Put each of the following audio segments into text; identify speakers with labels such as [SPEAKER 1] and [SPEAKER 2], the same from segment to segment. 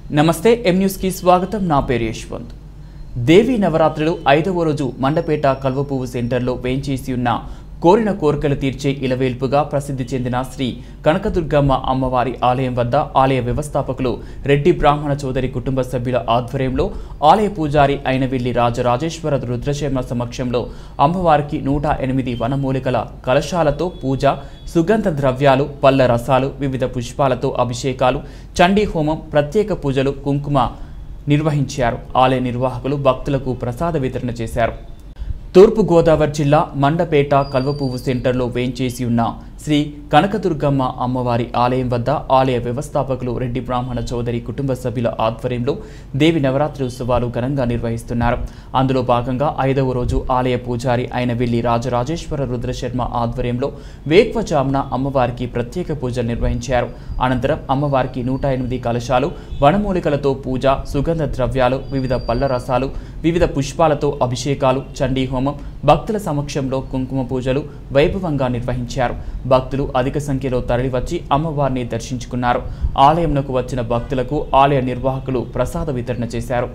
[SPEAKER 1] నమస్తే M news కి స్వాగతం। నా పేరు యశ్వంత్। దేవి నవరాత్రులు 5వ రోజు మండపేట కల్వపువ్వు సెంటర్లో వేంచేసి ఉన్న కోరిన కోరికలు తీర్చే ఇలవేల్పుగా ప్రసిద్ధి చెందిన శ్రీ కనకదుర్గమ్మ అమ్మవారి ఆలయం వద్ద ఆలయ వ్యవస్థాపకులు రెడ్డి బ్రాహ్మణ చౌదరి కుటుంబ సభ్యుల ఆధ్వర్యంలో ఆలయ పూజారి అయినవిల్లి రాజరాజేశ్వర రుద్రశర్మ సమక్షంలో అమ్మవారికి 108 వనమూలికల కలశాలతో పూజ, సుగంధ ద్రవ్యాలు, పళ్ళ రసాలు, వివిధ పుష్పాలతో అభిషేకాలు, చండీ హోమం, ప్రత్యేక పూజలు, కుంకుమ నిర్వహించారు। ఆలయ నిర్వాహకులు భక్తులకు ప్రసాద వితరణ చేశారు। తూర్పు గోదావరి జిల్లా మండపేట కల్వపువ్వు సెంటర్లో వేంచేసి ఉన్న శ్రీ కనకదుర్గమ్మ అమ్మవారి ఆలయం వద్ద ఆలయ వ్యవస్థాపకులు రెడ్డి బ్రాహ్మణ చౌదరి కుటుంబ సభ్యుల ఆధ్వర్యంలో దేవి నవరాత్రి ఉత్సవాలు ఘనంగా నిర్వహిస్తున్నారు। అందులో భాగంగా 5వ రోజు ఆలయ పూజారి అయినవిల్లి రాజరాజేశ్వర రుద్రశర్మ ఆధ్వర్యంలో వేకువజామున అమ్మవారికి ప్రత్యేక పూజలు నిర్వహించారు। అనంతరం అమ్మవారికి 108 కలశాలు, వనమూలికలతో పూజ, సుగంధ ద్రవ్యాలు, వివిధ పళ్ళ రసాలు, వివిధ పుష్పాలతో అభిషేకాలు, చండీ హోమం, భక్తుల సమక్షంలో కుంకుమ పూజలు వైభవంగా నిర్వహించారు। భక్తులు అధిక సంఖ్యలో తరలివచ్చి అమ్మవారిని దర్శించుకున్నారు। ఆలయంకు వచ్చిన భక్తులకు ఆలయ నిర్వాహకులు ప్రసాద వితరణ చేశారు।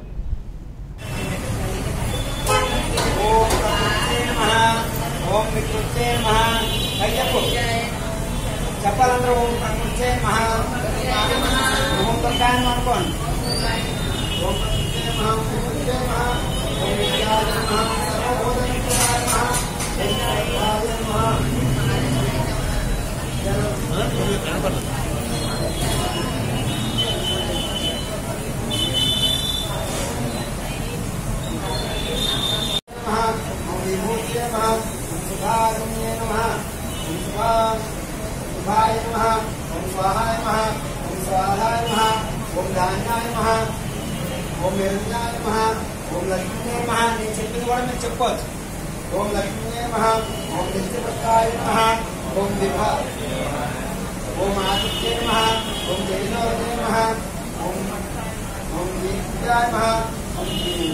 [SPEAKER 2] ओम लक्ष्मी नमः, ओम नित्यप्रकाय नमः, ओम दिवा, ओम आदित्य नमः, ओम जयनोदय नमः, ओम विद्याय नमः, ओम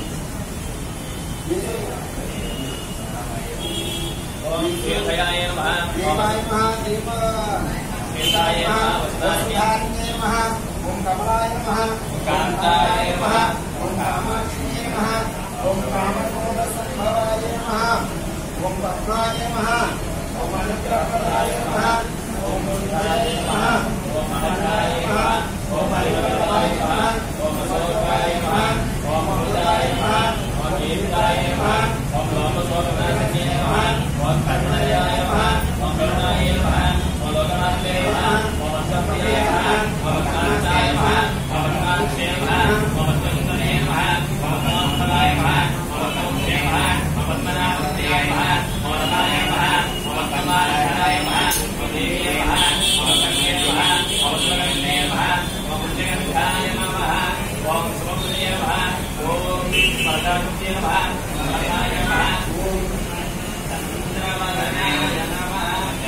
[SPEAKER 3] देवाय नमः,
[SPEAKER 2] देवाय नमः, देवाय नमः, ओम कमलाय नमः,
[SPEAKER 3] कांताय नमः,
[SPEAKER 2] ओम कामाक्षी नमः, ओम कामकोदसंभवाय नमः, ओम पद्माय नमः, ओम अनुग्रहप्रदाय नमः, ओम मुद्राय नमः,
[SPEAKER 3] ओम अनंताय नमः,
[SPEAKER 2] ओम हरिवराय नमः,
[SPEAKER 3] ओम सोपाय नमः, ओम अमृताय नमः, ओम गीताय नमः, ओम लोकसोमनाथाय नमः, ओम करुणाय नमः, ओम करुणाय नमः, ओम लोकनाथाय नमः, ओम अन्तप्रियाय नमः, ओम कांताय नमः, ओम कांताय नमः, ओम चंदनाय नमः, ओम कामफलाय नमः, ओम कामफलाय नमः, ओम पद्मनाभाय नमः, ओम रमाय नमः, ओम कमलाय नमः, ओम देवी नमः, ओम कन्ये नमः, ओम सुरगन्ये नमः, ओम जगन्नाथाय नमः, ओम सुभद्राय नमः, ओम परदात्मने नमः, ओम हरिनाय नमः, ओम चंद्रवदनाय नमः,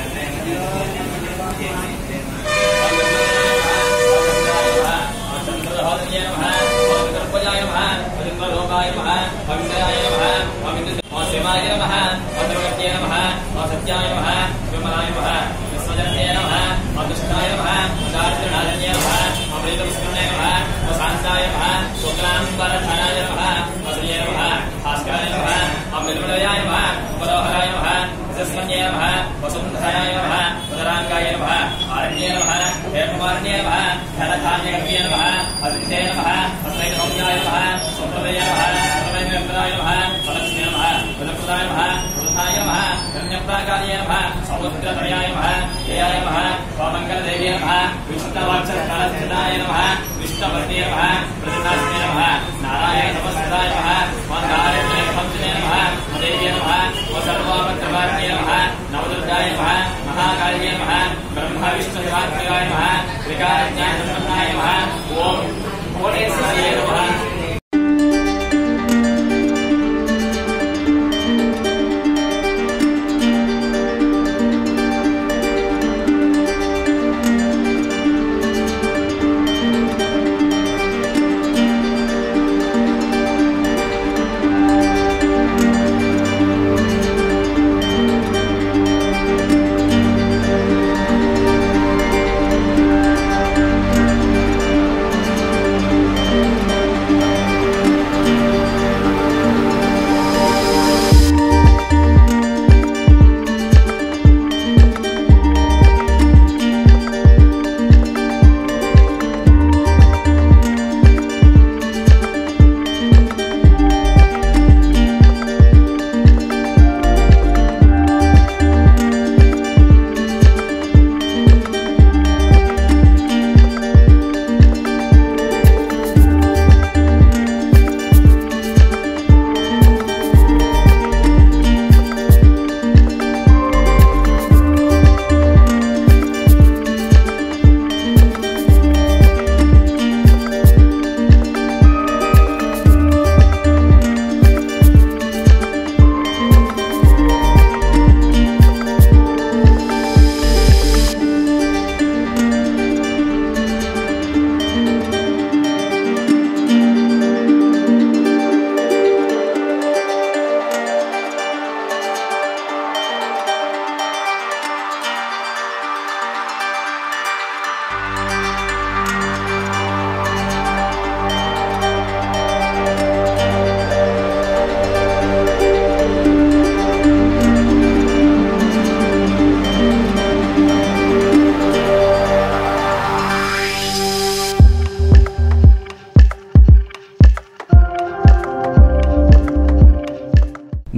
[SPEAKER 3] चंद्रहृदयाय नमः, ओम गर्भजाय नमः, ओम लोकाय नमः, ओम विद्याय नमः, ओम शिवाय नमः, ओम दुर्गत्ये नमः, ओम सत्याय नमः, विमलाय नमः, विश्वजन्ये नमः, ओम दुष्टाय नमः, ओम दारिद्र्यनाशन्ये नमः, ओम प्रेतविष्णुने नमः, ओम शान्ताय नमः, शुक्लाम्बरधराय नमः, ओम श्रिये नमः, भास्कराय नमः, ओम निर्मलाय नमः, ओम मनोहराय नमः, यशस्वन्ये नमः, वसुन्धराय नमः, उदराङ्गाय नमः, आरण्ये नमः, हेमकुमारण्ये नमः, धनधान्यगम्ये नमः, अदिते नमः, अस्मैकसौम्याय नमः, सुप्रदये नमः, सुप्रदये नमः, वलक्ष्मी नमः, वलप्रदाय नमः, वरुणाय नमः, कन्याप्राकार्ये नमः, सौभद्रतनयाय नमः, जयाय नमः, स्वामङ्गलदेव्ये नमः, विष्णुवक्षस्थलस्थिताय नमः, विष्णुवर्णे नमः, प्रतिनाशिने नमः, नारायण नमस्कृताय नमः, नारायणपञ्चमे नमः, देव्ये नमः, सर्वभद्रवार्ये नमः, नवदुर्गाय नमः, महाकार्ये नमः, ब्रह्म विष्णुदेवात्मकाय नमः, त्रिकालज्ञानसम्पन्नाय नमः, ओम भुवनेश्वराय नमः।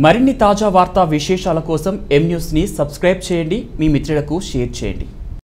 [SPEAKER 1] మరిన్ని తాజా వార్తా విశేషాల కోసం ఎం న్యూస్ని సబ్స్క్రైబ్ చేయండి, మీ మిత్రులకు షేర్ చేయండి.